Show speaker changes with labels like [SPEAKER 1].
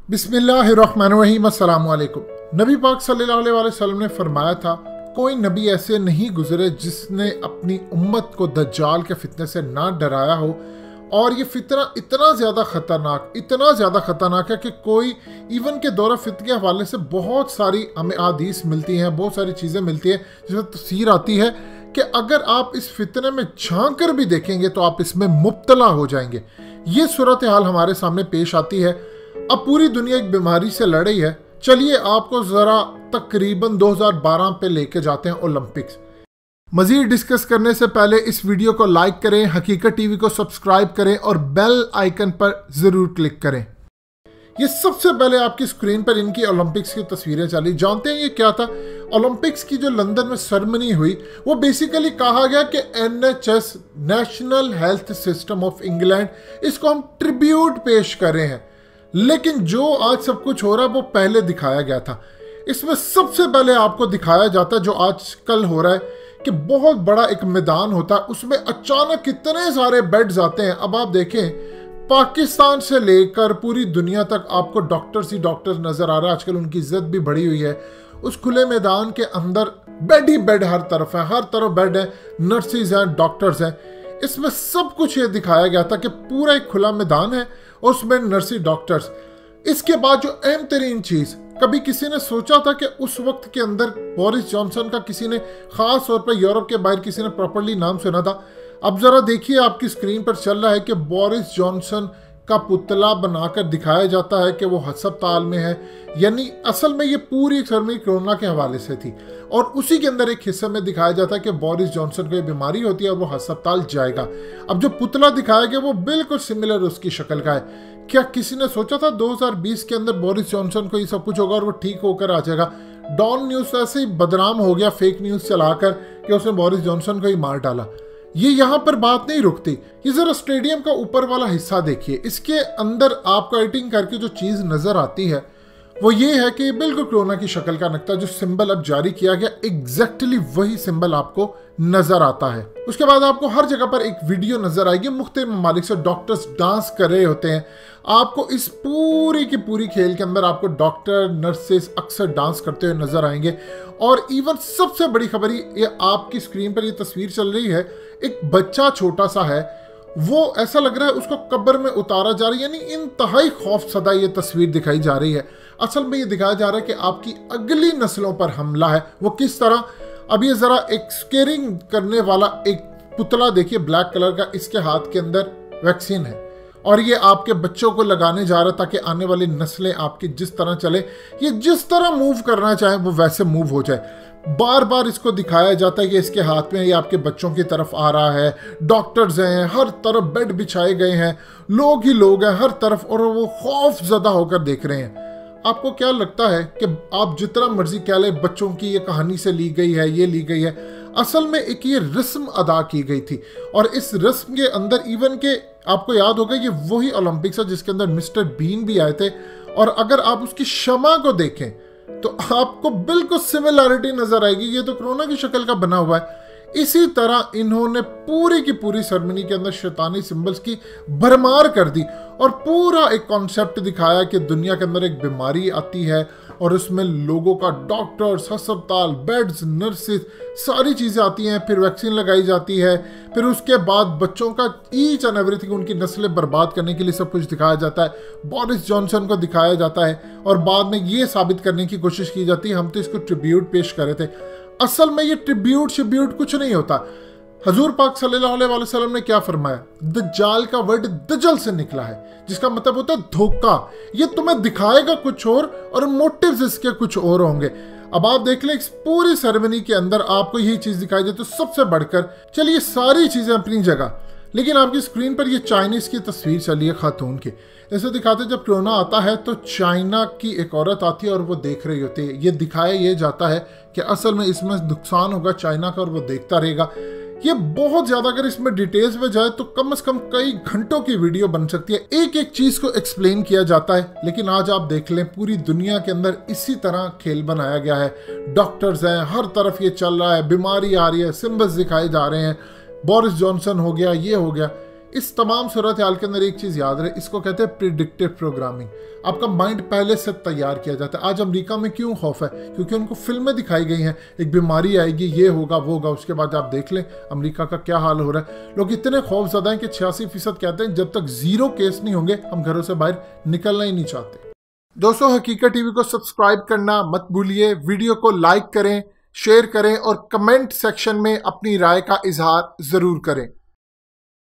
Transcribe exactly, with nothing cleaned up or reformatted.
[SPEAKER 1] बिस्मिल्लाहिर्रहमानिर्रहीम अस्सलामु अलैकुम। नबी पाक सल्लल्लाहु अलैहि वसल्लम ने फरमाया था, कोई नबी ऐसे नहीं गुजरे जिसने अपनी उम्मत को दज्जाल के फितने से ना डराया हो। और ये फितना इतना ज़्यादा ख़तरनाक इतना ज़्यादा ख़तरनाक है कि कोई इवन के दौरा फितने के हवाले से बहुत सारी हमें आदीस मिलती हैं, बहुत सारी चीज़ें मिलती हैं जिसमें तफसीर आती है कि अगर आप इस फितने में झांक कर भी देखेंगे तो आप इसमें मुब्तला हो जाएंगे। ये सूरत हाल हमारे सामने पेश आती है। अब पूरी दुनिया एक बीमारी से लड़ रही है। चलिए आपको ज़रा तकरीबन दो हज़ार बारह पे लेके जाते हैं ओलंपिक्स। मज़ीद डिस्कस करने से पहले इस वीडियो को लाइक करें, हकीकत टीवी को सब्सक्राइब करें और बेल आइकन पर ज़रूर क्लिक करें। ये सबसे पहले आपकी स्क्रीन पर इनकी ओलंपिक्स की तस्वीरें चली। जानते हैं ये क्या था? ओलंपिक्स की जो लंदन में सेरेमनी हुई वो बेसिकली कहा गया कि N H S national health system of England, इसको हम ट्रिब्यूट पेश कर रहे हैं। लेकिन जो आज सब कुछ हो रहा है वो पहले दिखाया गया था। इसमें सबसे पहले आपको दिखाया जाता है जो आज कल हो रहा है कि बहुत बड़ा एक मैदान होता है, उसमें अचानक कितने सारे बेड्स आते हैं। अब आप देखें पाकिस्तान से लेकर पूरी दुनिया तक आपको डॉक्टर्स ही डॉक्टर्स नजर आ रहा है। आजकल उनकी इज्जत भी बढ़ी हुई है। उस खुले मैदान के अंदर बेड ही बेड हर तरफ है, हर तरफ बेड है, नर्सिस हैं, डॉक्टर्स हैं। इसमें सब कुछ ये दिखाया गया था कि पूरा एक खुला मैदान है और उसमें नर्सी डॉक्टर्स। इसके बाद जो अहम तरीन चीज, कभी किसी ने सोचा था कि उस वक्त के अंदर बोरिस जॉनसन का किसी ने खास तौर पर यूरोप के बाहर किसी ने प्रॉपर्ली नाम सुना था? अब जरा देखिए आपकी स्क्रीन पर चल रहा है कि बोरिस जॉनसन का पुतला बनाकर दिखाया जाता है कि वो अस्पताल में है। यानी असल में ये पूरी सेरेमनी कोरोना के हवाले से थी और उसी के अंदर एक हिस्से में दिखाया जाता है कि बोरिस जॉनसन को ये बीमारी होती है और वो अस्पताल जाएगा। अब जो पुतला दिखाया गया वो बिल्कुल सिमिलर उसकी शक्ल का है। क्या किसी ने सोचा था दो हज़ार बीस के अंदर बोरिस जॉनसन को ये सब कुछ होगा और वो ठीक होकर आ जाएगा? डॉन न्यूज़ ऐसे ही बदनाम हो गया फेक न्यूज़ चलाकर कि उसने बोरिस जॉनसन को ही मार डाला। ये यहाँ पर बात नहीं रुकती। ये जरा स्टेडियम का ऊपर वाला हिस्सा देखिए। इसके अंदर आपको एडिटिंग करके जो चीज़ नज़र आती है वो ये है कि बिल्कुल कोरोना की शक्ल का नक्ता जो सिंबल अब जारी किया गया, एग्जैक्टली वही सिंबल आपको नजर आता है। उसके बाद आपको हर जगह पर एक वीडियो नजर आएगी, मुख्तलिफ ममालिक से डॉक्टर्स डांस कर रहे होते हैं। आपको इस पूरी की पूरी खेल के अंदर आपको डॉक्टर नर्सेस अक्सर डांस करते हुए नजर आएंगे। और इवन सबसे बड़ी खबर ये आपकी स्क्रीन पर ये तस्वीर चल रही है, एक बच्चा छोटा सा है, वो ऐसा लग रहा है उसको कब्र में उतारा जा रहा है। यानी इंतहाई खौफसदा ये तस्वीर दिखाई जा रही है। असल में ये दिखाया जा रहा है कि आपकी अगली नस्लों पर हमला है। वो किस तरह? अब ये जरा एक स्केरिंग करने वाला एक पुतला देखिए ब्लैक कलर का, इसके हाथ के अंदर वैक्सीन है और ये आपके बच्चों को लगाने जा रहा है ताकि आने वाली नस्लें आपकी जिस तरह चले, ये जिस तरह मूव करना चाहे वो वैसे मूव हो जाए। बार बार इसको दिखाया जाता है कि इसके हाथ में ये आपके बच्चों की तरफ आ रहा है। डॉक्टर्स हैं, हर तरफ बेड बिछाए गए हैं, लोग ही लोग हैं हर तरफ और वो खौफ ज़दा होकर देख रहे हैं। आपको क्या लगता है कि आप जितना मर्जी कह लें बच्चों की ये कहानी से ली गई है, ये ली गई है, असल में एक ये रस्म अदा की गई थी और इस रस्म के अंदर इवन के आपको याद होगा ये वही ओलंपिक्स है जिसके अंदर मिस्टर बीन भी आए थे। और अगर आप उसकी शमा को देखें तो आपको बिल्कुल सिमिलैरिटी नजर आएगी। ये तो कोरोना की शक्ल का बना हुआ है। इसी तरह इन्होंने पूरी की पूरी सेरेमनी के अंदर शैतानी सिंबल्स की भरमार कर दी और पूरा एक कॉन्सेप्ट दिखाया कि दुनिया के अंदर एक बीमारी आती है और उसमें लोगों का डॉक्टर्स, अस्पताल, बेड्स, नर्सेस, सारी चीज़ें आती हैं, फिर वैक्सीन लगाई जाती है, फिर उसके बाद बच्चों का ईच एंड एवरीथिंग, उनकी नस्लें बर्बाद करने के लिए सब कुछ दिखाया जाता है। बोरिस जॉनसन को दिखाया जाता है और बाद में ये साबित करने की कोशिश की जाती है हम तो इसको ट्रिब्यूट पेश कर रहे थे। असल में ये ट्रिब्यूट शिब्यूट कुछ नहीं होता। हजूर पाक सल्लल्लाहु अलैहि वसल्लम ने क्या फरमाया? दज्जाल का वर्ड दजल से निकला है जिसका मतलब होता है धोखा। ये तुम्हें दिखाएगा कुछ और और मोटिव्स इसके कुछ और होंगे। अब आप देख लें इस पूरी सेरेमनी के अंदर आपको यही चीज दिखाई दे तो सबसे बढ़कर, चलिए सारी चीजें अपनी जगह, लेकिन आपकी स्क्रीन पर ये चाइनीज की तस्वीर चली है खातून की। ऐसे दिखाते जब कोरोना आता है तो चाइना की एक औरत आती है और वो देख रही होती है। ये दिखाया ये जाता है कि असल में इसमें नुकसान होगा चाइना का और वो देखता रहेगा। ये बहुत ज्यादा अगर इसमें डिटेल्स में जाए तो कम से कम कई घंटों की वीडियो बन सकती है, एक एक चीज को एक्सप्लेन किया जाता है। लेकिन आज आप देख लें पूरी दुनिया के अंदर इसी तरह खेल बनाया गया है। डॉक्टर्स हैं, हर तरफ ये चल रहा है, बीमारी आ रही है, सिम्बल्स दिखाए जा रहे हैं, बोरिस जॉनसन हो गया, ये हो गया। इस तमाम सूरत हाल के अंदर एक चीज़ याद रहे, इसको कहते हैं प्रिडिक्टिव प्रोग्रामिंग। आपका माइंड पहले से तैयार किया जाता है। आज अमेरिका में क्यों खौफ है? क्योंकि उनको फिल्में दिखाई गई हैं, एक बीमारी आएगी, ये होगा वो होगा, उसके बाद आप देख लें अमेरिका का क्या हाल हो रहा है। लोग इतने खौफजदा हैं कि छियासी फीसद कहते हैं जब तक जीरो केस नहीं होंगे हम घरों से बाहर निकलना ही नहीं चाहते। दोस्तों, हकीकत टीवी को सब्सक्राइब करना मत भूलिए, वीडियो को लाइक करें, शेयर करें और कमेंट सेक्शन में अपनी राय का इजहार ज़रूर करें।